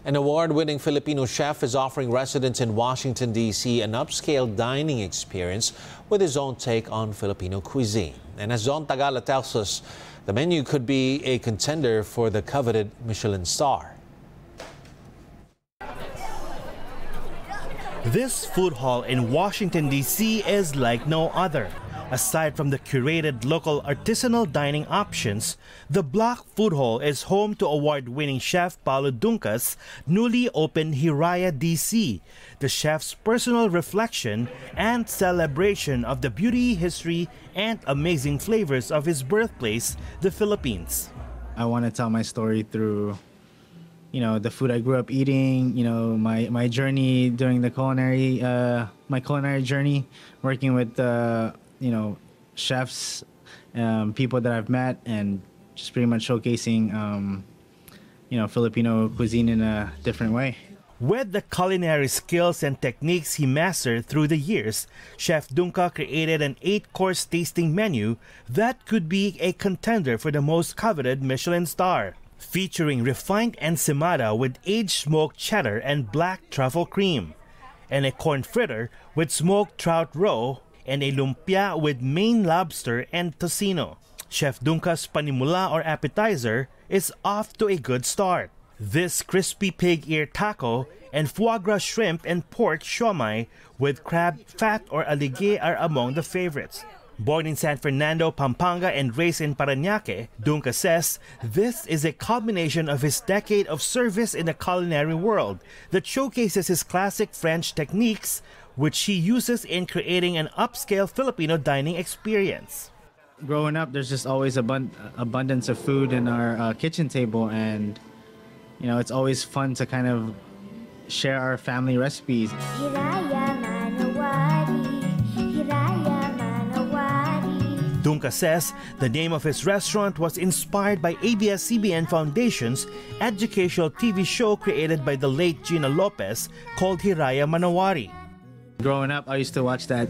An award-winning Filipino chef is offering residents in Washington, D.C. an upscale dining experience with his own take on Filipino cuisine. And as Don Tagala tells us, the menu could be a contender for the coveted Michelin star. This food hall in Washington, D.C. is like no other. Aside from the curated local artisanal dining options, the Block Food Hall is home to award-winning chef Paulo Dunca's newly opened Hiraya DC, the chef's personal reflection and celebration of the beauty, history, and amazing flavors of his birthplace, the Philippines. I want to tell my story through, the food I grew up eating, my journey during the my culinary journey, working with chefs, people that I've met, and just pretty much showcasing, Filipino cuisine in a different way. With the culinary skills and techniques he mastered through the years, Chef Dunca created an 8-course tasting menu that could be a contender for the most coveted Michelin star, featuring refined ensaymada with aged smoked cheddar and black truffle cream, and a corn fritter with smoked trout roe, and a lumpia with Maine lobster and tocino. Chef Dunca's panimula or appetizer is off to a good start. This crispy pig ear taco and foie gras shrimp and pork siomai with crab fat or aligé are among the favorites. Born in San Fernando, Pampanga and raised in Parañaque, Dunca says this is a combination of his decade of service in the culinary world that showcases his classic French techniques, which he uses in creating an upscale Filipino dining experience. Growing up, there's just always abundance of food in our kitchen table, and it's always fun to kind of share our family recipes. Dunca says the name of his restaurant was inspired by ABS-CBN Foundation's educational TV show created by the late Gina Lopez called Hiraya Manawari. Growing up, I used to watch that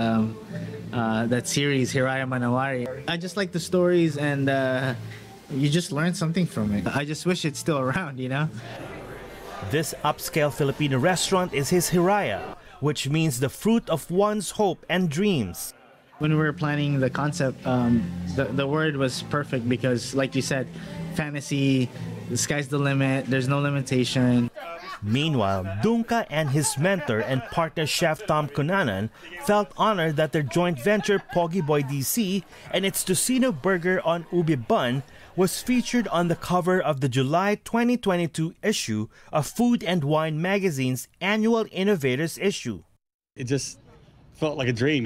series, Hiraya Manawari. I just like the stories, and you just learn something from it. I just wish it's still around, This upscale Filipino restaurant is his Hiraya, which means the fruit of one's hope and dreams. When we were planning the concept, the word was perfect because, like you said, fantasy, the sky's the limit, there's no limitation. Meanwhile, Dunca and his mentor and partner chef Tom Cunanan felt honored that their joint venture Pogi Boy DC and its tocino burger on ube bun was featured on the cover of the July 2022 issue of Food and Wine magazine's annual Innovators issue. It just felt like a dream,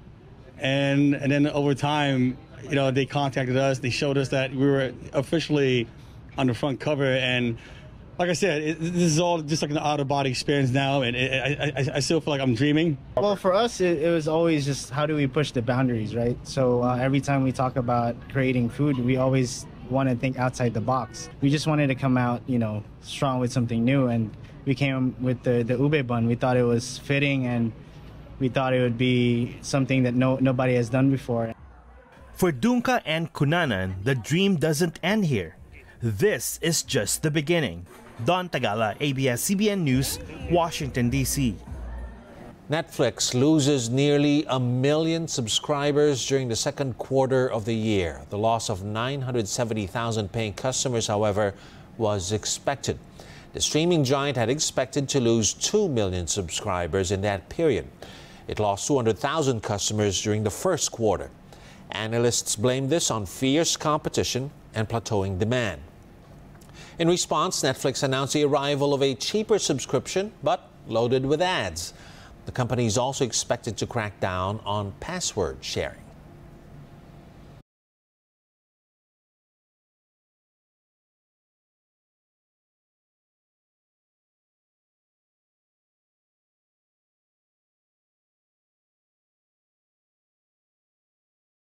And then over time, they contacted us. They showed us that we were officially on the front cover. And like I said, this is all just like an out-of-body experience now. And I still feel like I'm dreaming. Well, for us, it was always just how do we push the boundaries, right? So every time we talk about creating food, we always want to think outside the box. We just wanted to come out, strong with something new. And we came with the ube bun. We thought it was fitting, and we thought it would be something that nobody has done before. For Dunca and Cunanan, the dream doesn't end here. This is just the beginning. Don Tagala, ABS-CBN News, Washington, D.C. Netflix loses nearly 1 million subscribers during the second quarter of the year. The loss of 970,000 paying customers, however, was expected. The streaming giant had expected to lose 2 million subscribers in that period. It lost 200,000 customers during the first quarter. Analysts blame this on fierce competition and plateauing demand. In response, Netflix announced the arrival of a cheaper subscription, but loaded with ads. The company is also expected to crack down on password sharing.